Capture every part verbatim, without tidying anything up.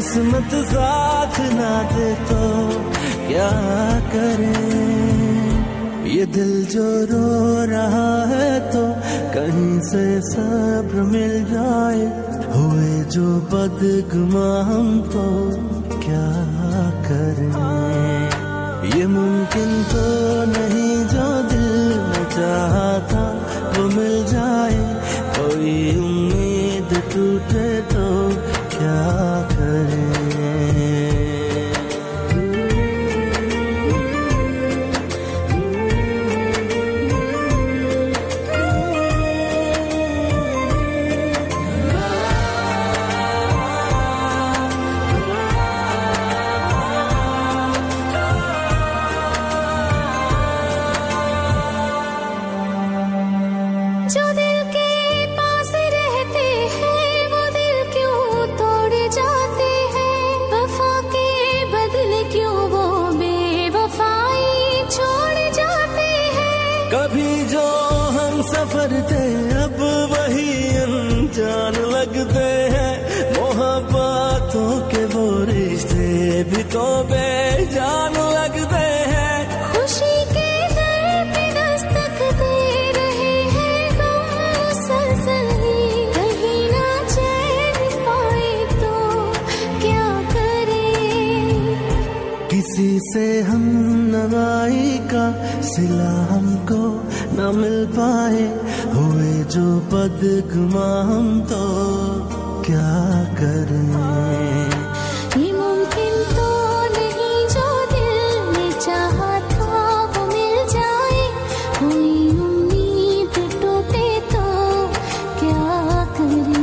किस्मत साथ ना दे तो क्या करें। ये दिल जो रो रहा है तो कहीं से सब्र मिल जाए। हुए जो बदगुमा हम तो क्या करें। ये मुमकिन तो नहीं जो दिल में चाहा था वो मिल जाए। कोई उम्मीद टूटे तो क्या करें। कभी जो हम सफर थे अब वही अनजान लगते हैं। मोहब्बतों के वो रिश्ते भी तो बेजान लगते हैं। खुशी के दर पे दस्तक दे रहे हैं गम मुसलसल ही। कहीं ना चैन पाए तो क्या करें। किसी से हम नवाई का सिला हमको न मिल पाए। हुए जो बदगुमा हम तो क्या करें। ये मुमकिन तो नहीं जो दिल ने चाहा था वो मिल जाए। कोई उम्मीद टूटे तो क्या करें।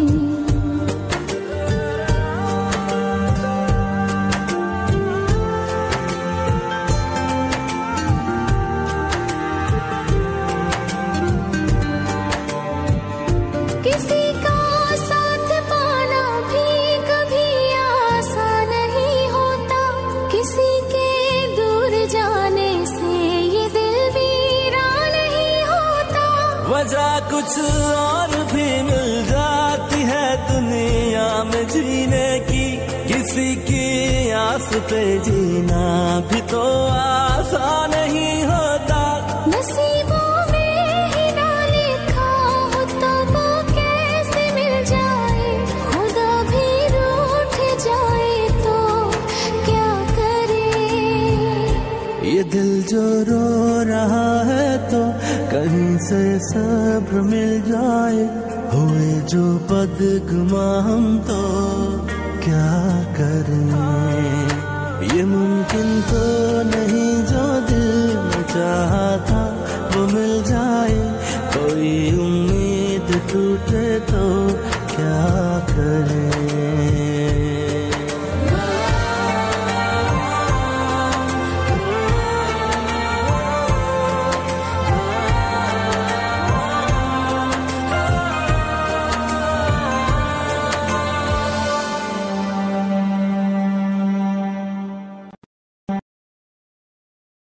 किसी का साथ पाना भी कभी आसान नहीं होता। किसी के दूर जाने से ये दिल वीरान नहीं होता। वजह कुछ और भी मिल जाती है दुनिया में जीने की। किसी की आस पे जीना भी तो आसान नहीं होता। नसीबों में ही ना लिखा हो तो वो कैसे मिल जाए। खुदा भी रूठ जाए तो क्या करे। ये दिल जो रो रहा है तो कहीं से सब्र मिल जाए। हुए जो बदगुमा हम तो क्या करें। ये मुमकिन तो नहीं जो दिल में चाहा था वो मिल जाए। कोई उम्मीद टूटे तो